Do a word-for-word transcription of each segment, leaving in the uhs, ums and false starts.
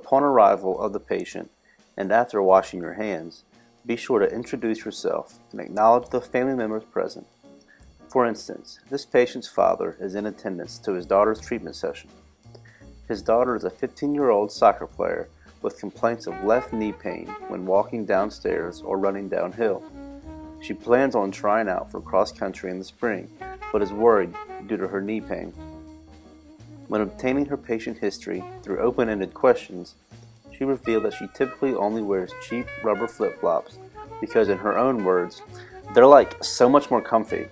Upon arrival of the patient, and after washing your hands, be sure to introduce yourself and acknowledge the family members present. For instance, this patient's father is in attendance to his daughter's treatment session. His daughter is a fifteen-year-old soccer player with complaints of left knee pain when walking downstairs or running downhill. She plans on trying out for cross country in the spring, but is worried due to her knee pain. When obtaining her patient history through open-ended questions, she revealed that she typically only wears cheap rubber flip-flops because, in her own words, they're like so much more comfy.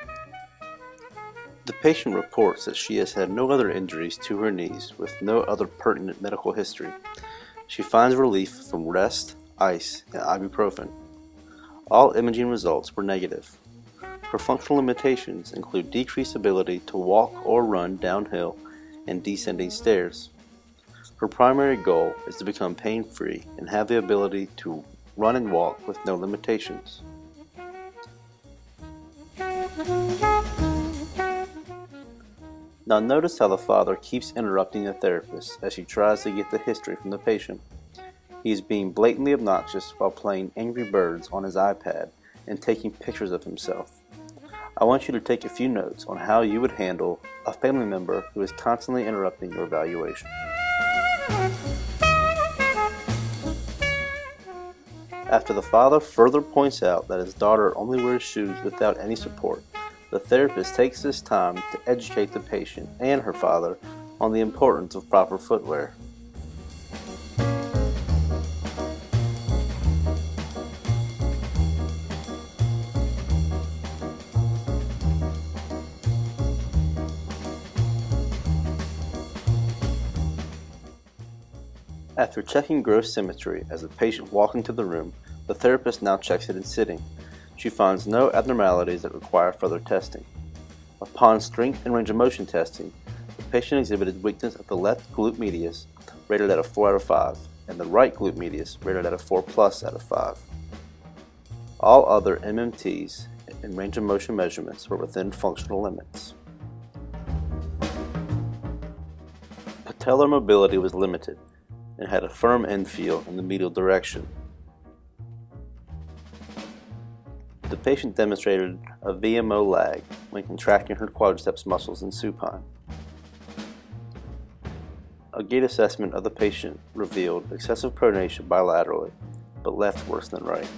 The patient reports that she has had no other injuries to her knees with no other pertinent medical history. She finds relief from rest, ice, and ibuprofen. All imaging results were negative. Her functional limitations include decreased ability to walk or run downhill and descending stairs. Her primary goal is to become pain-free and have the ability to run and walk with no limitations. Now notice how the father keeps interrupting the therapist as she tries to get the history from the patient. He is being blatantly obnoxious while playing Angry Birds on his iPad and taking pictures of himself. I want you to take a few notes on how you would handle a family member who is constantly interrupting your evaluation. After the father further points out that his daughter only wears shoes without any support, the therapist takes this time to educate the patient and her father on the importance of proper footwear. After checking gross symmetry as the patient walked into the room, the therapist now checks it in sitting. She finds no abnormalities that require further testing. Upon strength and range of motion testing, the patient exhibited weakness of the left glute medius, rated at a four out of five, and the right glute medius, rated at a four plus out of five. All other M M Ts and range of motion measurements were within functional limits. Patellar mobility was limited and had a firm end feel in the medial direction. The patient demonstrated a V M O lag when contracting her quadriceps muscles in supine. A gait assessment of the patient revealed excessive pronation bilaterally, but left worse than right.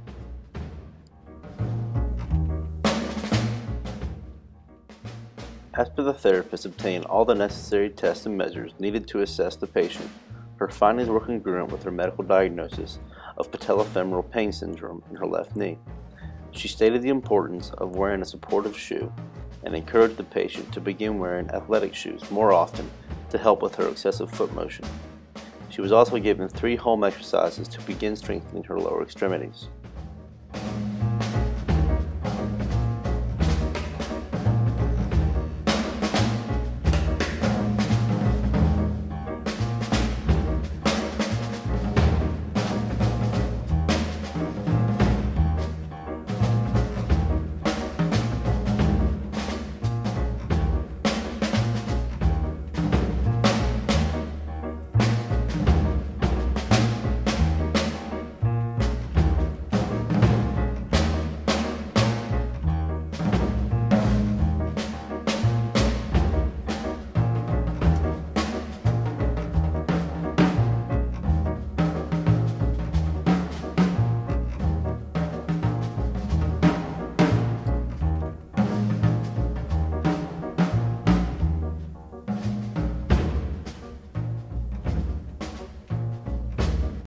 After the therapist obtained all the necessary tests and measures needed to assess the patient, her findings were congruent with her medical diagnosis of patellofemoral pain syndrome in her left knee. She stated the importance of wearing a supportive shoe and encouraged the patient to begin wearing athletic shoes more often to help with her excessive foot motion. She was also given three home exercises to begin strengthening her lower extremities.